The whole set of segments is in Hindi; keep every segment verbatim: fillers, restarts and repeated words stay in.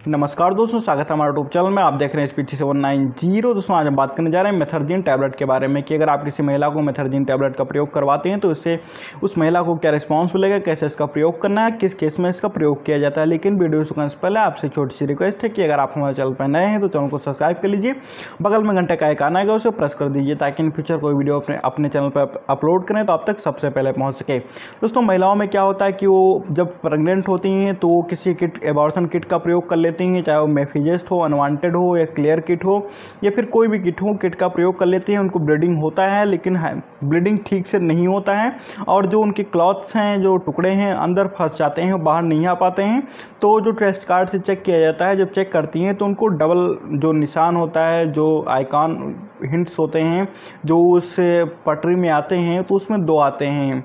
नमस्कार दोस्तों, स्वागत है हमारे यूट्यूब चैनल में। आप देख रहे हैं S P three seven nine zero. दोस्तों आज हम बात करने जा रहे हैं मेथर्जिन टैबलेट के बारे में कि अगर आप किसी महिला को मेथर्जिन टैबलेट का प्रयोग करवाते हैं तो इससे उस महिला को क्या रिस्पांस मिलेगा, कैसे इसका प्रयोग करना है, किस केस में इसका प्रयोग किया जाता है। लेकिन वीडियो शुरू करने से पहले आपसे छोटी सी रिक्वेस्ट है कि अगर आप हमारे चैनल पर नए हैं तो चैनल को सब्सक्राइब कर लीजिए, बगल में घंटे का आइकन आएगा उसे प्रेस कर दीजिए ताकि इन फ्यूचर कोई वीडियो अपने अपने चैनल पर अपलोड करें तो आप तक सबसे पहले पहुँच सके। दोस्तों महिलाओं में क्या होता है कि वो जब प्रेग्नेंट होती हैं तो वो किसी किट एबॉर्शन किट का प्रयोग कर लेती हैं, चाहे वो मेफिजेस्ट हो, अनवांटेड हो या क्लियर किट हो या फिर कोई भी किट हो, किट का प्रयोग कर लेते हैं। उनको ब्लीडिंग होता है लेकिन ब्लीडिंग ठीक से नहीं होता है और जो उनके क्लॉथ्स हैं, जो टुकड़े हैं अंदर फंस जाते हैं, बाहर नहीं आ पाते हैं। तो जो टेस्ट कार्ड से चेक किया जाता है, जब चेक करती हैं तो उनको डबल जो निशान होता है, जो आइकॉन हिंट्स होते हैं जो उस पटरी में आते हैं, तो उसमें दो आते हैं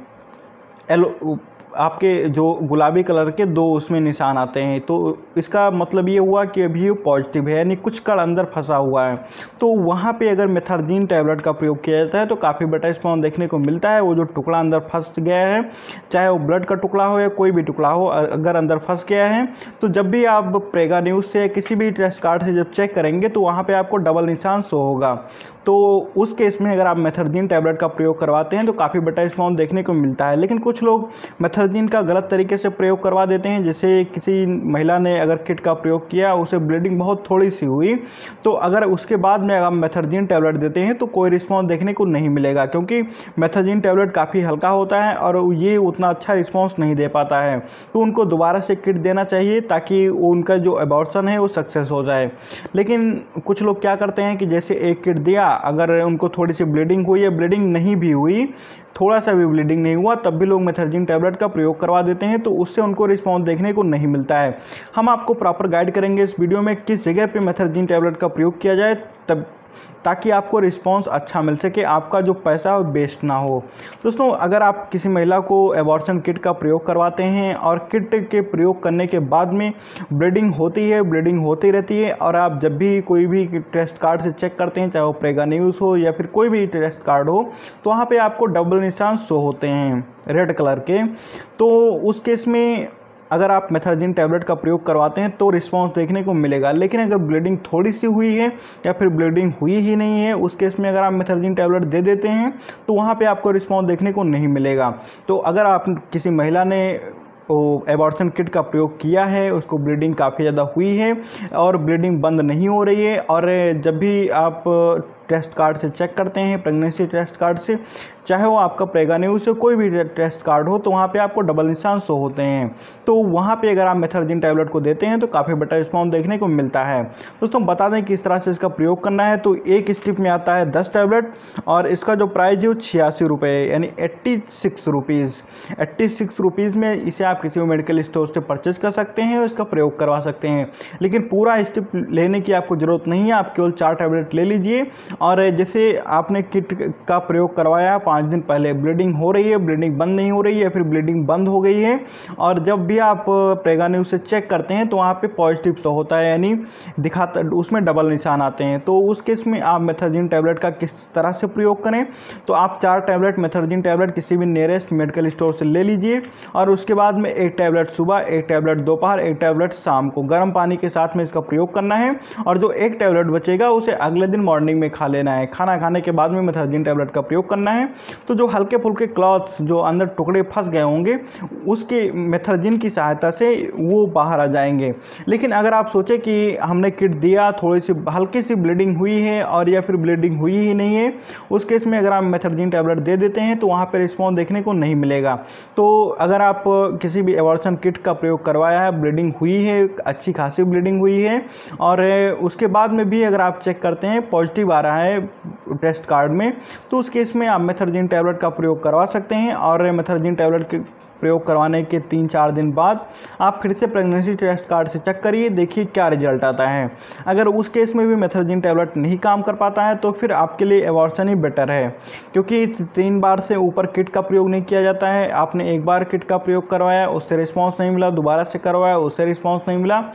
एलो आपके जो गुलाबी कलर के दो उसमें निशान आते हैं। तो इसका मतलब ये हुआ कि अभी पॉजिटिव है, यानी कुछ कण अंदर फंसा हुआ है। तो वहाँ पे अगर मेथर्जिन टैबलेट का प्रयोग किया जाता है तो काफ़ी बेटा रिस्पॉन्स देखने को मिलता है। वो जो टुकड़ा अंदर फंस गया है, चाहे वो ब्लड का टुकड़ा हो या कोई भी टुकड़ा हो, अगर अंदर फंस गया है तो जब भी आप प्रेगा न्यूज़ से किसी भी टेस्ट कार्ड से जब चेक करेंगे तो वहाँ पर आपको डबल निशान शो होगा। तो उस केस में अगर आप मेथर्जिन टैबलेट का प्रयोग करवाते हैं तो काफ़ी बेटा रिस्पॉन्स देखने को मिलता है। लेकिन कुछ लोग मेथर्जिन का गलत तरीके से प्रयोग करवा देते हैं। जैसे किसी महिला ने अगर किट का प्रयोग किया, उसे ब्लीडिंग बहुत थोड़ी सी हुई, तो अगर उसके बाद में अगर मेथर्जिन टैबलेट देते हैं तो कोई रिस्पॉन्स देखने को नहीं मिलेगा, क्योंकि मेथर्जिन टैबलेट काफ़ी हल्का होता है और ये उतना अच्छा रिस्पॉन्स नहीं दे पाता है। तो उनको दोबारा से किट देना चाहिए ताकि उनका जो एबॉर्शन है वो सक्सेस हो जाए। लेकिन कुछ लोग क्या करते हैं कि जैसे एक किट दिया, अगर उनको थोड़ी सी ब्लीडिंग हुई या ब्लीडिंग नहीं भी हुई, थोड़ा सा भी ब्लीडिंग नहीं हुआ, तब भी लोग मेथर्जिन टैबलेट का प्रयोग करवा देते हैं, तो उससे उनको रिस्पॉन्स देखने को नहीं मिलता है। हम आपको प्रॉपर गाइड करेंगे इस वीडियो में किस जगह पे मेथर्जिन टैबलेट का प्रयोग किया जाए, तब ताकि आपको रिस्पांस अच्छा मिल सके, आपका जो पैसा है वेस्ट ना हो। दोस्तों अगर आप किसी महिला को एबॉर्शन किट का प्रयोग करवाते हैं और किट के प्रयोग करने के बाद में ब्लीडिंग होती है, ब्लीडिंग होती रहती है, और आप जब भी कोई भी टेस्ट कार्ड से चेक करते हैं, चाहे वो प्रेगा न्यूज़ हो या फिर कोई भी टेस्ट कार्ड हो, तो वहाँ पर आपको डबल निशान शो होते हैं रेड कलर के, तो उस केस में अगर आप मेथर्जिन टैबलेट का प्रयोग करवाते हैं तो रिस्पांस देखने को मिलेगा। लेकिन अगर ब्लीडिंग थोड़ी सी हुई है या फिर ब्लीडिंग हुई ही नहीं है, उस केस में अगर आप मेथर्जिन टैबलेट दे देते हैं तो वहाँ पे आपको रिस्पांस देखने को नहीं मिलेगा। तो अगर आप किसी महिला ने एबॉर्शन किट का प्रयोग किया है, उसको ब्लीडिंग काफ़ी ज़्यादा हुई है और ब्लीडिंग बंद नहीं हो रही है, और जब भी आप टेस्ट कार्ड से चेक करते हैं, प्रेगनेंसी टेस्ट कार्ड से, चाहे वो आपका प्रेगा न्यूज़ से कोई भी टेस्ट कार्ड हो, तो वहाँ पे आपको डबल निशान शो होते हैं। तो वहाँ पे अगर आप मेथर्जिन टैबलेट को देते हैं तो काफ़ी बेटा रिस्पॉन्स देखने को मिलता है। दोस्तों बता दें किस तरह से इसका प्रयोग करना है। तो एक स्ट्रिप में आता है दस टैबलेट और इसका जो प्राइस है वो छियासी रुपये यानी eighty six rupees eighty six rupees में इसे आप किसी भी मेडिकल स्टोर से परचेज कर सकते हैं और इसका प्रयोग करवा सकते हैं। लेकिन पूरा स्ट्रिप लेने की आपको ज़रूरत नहीं है, आप केवल चार टैबलेट ले लीजिए। और जैसे आपने किट का प्रयोग करवाया, पाँच दिन पहले ब्लीडिंग हो रही है, ब्लीडिंग बंद नहीं हो रही है या फिर ब्लीडिंग बंद हो गई है, और जब भी आप प्रेगा न्यूज़ से चेक करते हैं तो वहाँ पे पॉजिटिव शो होता है, यानी दिखाता उसमें डबल निशान आते हैं, तो उस केस में आप मेथर्जिन टैबलेट का किस तरह से प्रयोग करें। तो आप चार टैबलेट मेथर्जिन टैबलेट किसी भी नियरेस्ट मेडिकल स्टोर से ले लीजिए और उसके बाद में एक टैबलेट सुबह, एक टैबलेट दोपहर, एक टैबलेट शाम को गर्म पानी के साथ में इसका प्रयोग करना है, और जो एक टैबलेट बचेगा उसे अगले दिन मॉर्निंग में खा लेना है। खाना खाने के बाद में मेथर्जिन टैबलेट का प्रयोग करना है। तो जो हल्के फुल्के क्लॉथ्स जो अंदर टुकड़े फंस गए होंगे, उसके मेथर्जिन की सहायता से वो बाहर आ जाएंगे। लेकिन अगर आप सोचें कि हमने किट दिया, थोड़ी सी हल्की सी ब्लीडिंग हुई है और या फिर ब्लीडिंग हुई ही नहीं है, उस केस में अगर आप मेथर्जिन टैबलेट दे देते हैं तो वहाँ पर रिस्पॉन्स देखने को नहीं मिलेगा। तो अगर आप किसी भी एबॉर्शन किट का प्रयोग करवाया है, ब्लीडिंग हुई है, अच्छी खासी ब्लीडिंग हुई है, और उसके बाद में भी अगर आप चेक करते हैं पॉजिटिव आ रहा है टेस्ट कार्ड में, तो उस केस में आप मेथर्जिन टैबलेट का प्रयोग करवा सकते हैं। और मेथर्जिन टैबलेट के प्रयोग करवाने के तीन चार दिन बाद आप फिर से प्रेगनेंसी टेस्ट कार्ड से चेक करिए, देखिए क्या रिजल्ट आता है। अगर उस केस में भी मेथर्जिन टैबलेट नहीं काम कर पाता है तो फिर आपके लिए एबॉर्शन ही बेटर है, क्योंकि तीन बार से ऊपर किट का प्रयोग नहीं किया जाता है। आपने एक बार किट का प्रयोग करवाया, उससे रिस्पॉन्स नहीं मिला, दोबारा से करवाया, उससे रिस्पॉन्स नहीं मिला,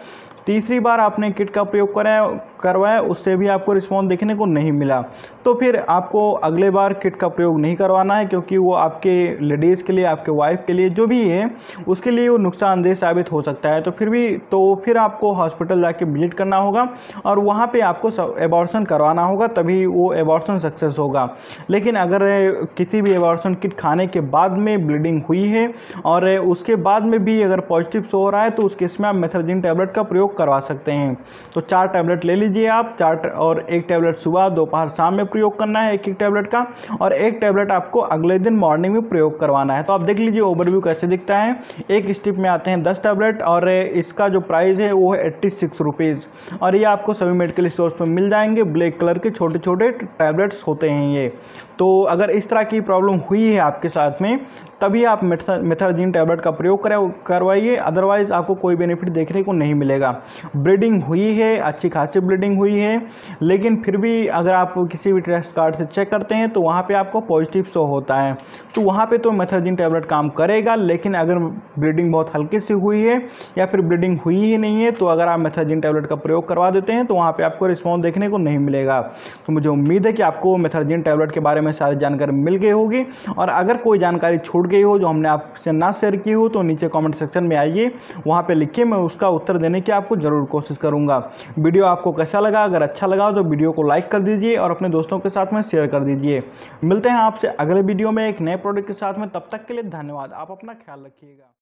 तीसरी बार आपने किट का प्रयोग कराया करवाया उससे भी आपको रिस्पॉन्स देखने को नहीं मिला, तो फिर आपको अगले बार किट का प्रयोग नहीं करवाना है, क्योंकि वो आपके लेडीज़ के लिए, आपके वाइफ के लिए, जो भी है उसके लिए वो नुकसानदेह साबित हो सकता है। तो फिर भी तो फिर आपको हॉस्पिटल जाके विजिट करना होगा और वहाँ पे आपको एबॉर्शन करवाना होगा, तभी वो एबॉर्शन सक्सेस होगा। लेकिन अगर किसी भी एबॉर्शन किट खाने के बाद में ब्लीडिंग हुई है और उसके बाद में भी अगर पॉजिटिव शो हो रहा है तो उस केस में आप मेथर्जिन टैबलेट का प्रयोग करवा सकते हैं। तो चार टैबलेट ले लीजिए आप, चार और एक टैबलेट सुबह, दोपहर, शाम में प्रयोग करना है एक एक टैबलेट का, और एक टैबलेट आपको अगले दिन मॉर्निंग में प्रयोग करवाना है। तो आप देख लीजिए ओवरव्यू कैसे दिखता है। एक स्ट्रिप में आते हैं दस टैबलेट और इसका जो प्राइस है वो है एट्टी सिक्स रुपीज़, और ये आपको सभी मेडिकल स्टोर्स में मिल जाएंगे। ब्लैक कलर के छोटे छोटे टैबलेट्स होते हैं ये। तो अगर इस तरह की प्रॉब्लम हुई है आपके साथ में, तभी आप मेथर्जिन टैबलेट का प्रयोग करवाइए, अदरवाइज़ आपको कोई बेनिफिट देखने को नहीं मिलेगा। ब्लीडिंग हुई है, अच्छी खासी ब्लीडिंग हुई है, लेकिन फिर भी अगर आप किसी भी टेस्ट कार्ड से चेक करते हैं तो वहाँ पे आपको पॉजिटिव शो होता है, तो वहाँ पे तो मेथर्जिन टैबलेट काम करेगा। लेकिन अगर ब्लीडिंग बहुत हल्की सी हुई है या फिर ब्लीडिंग हुई ही नहीं है, तो अगर आप मेथर्जिन टैबलेट का प्रयोग करवा देते हैं तो वहाँ पर आपको रिस्पॉन्स देखने को नहीं मिलेगा। तो मुझे उम्मीद है कि आपको मेथर्जिन टैबलेट के बारे में सारी जानकारी मिल गई होगी, और अगर कोई जानकारी छूट गई हो जो हमने आपसे ना शेयर की हो तो नीचे कमेंट सेक्शन में आइए, वहाँ पे लिखिए, मैं उसका उत्तर देने की आपको ज़रूर कोशिश करूँगा। वीडियो आपको कैसा लगा? अगर अच्छा लगा तो वीडियो को लाइक कर दीजिए और अपने दोस्तों के साथ में शेयर कर दीजिए। मिलते हैं आपसे अगले वीडियो में एक नए प्रोडक्ट के साथ में, तब तक के लिए धन्यवाद। आप अपना ख्याल रखिएगा।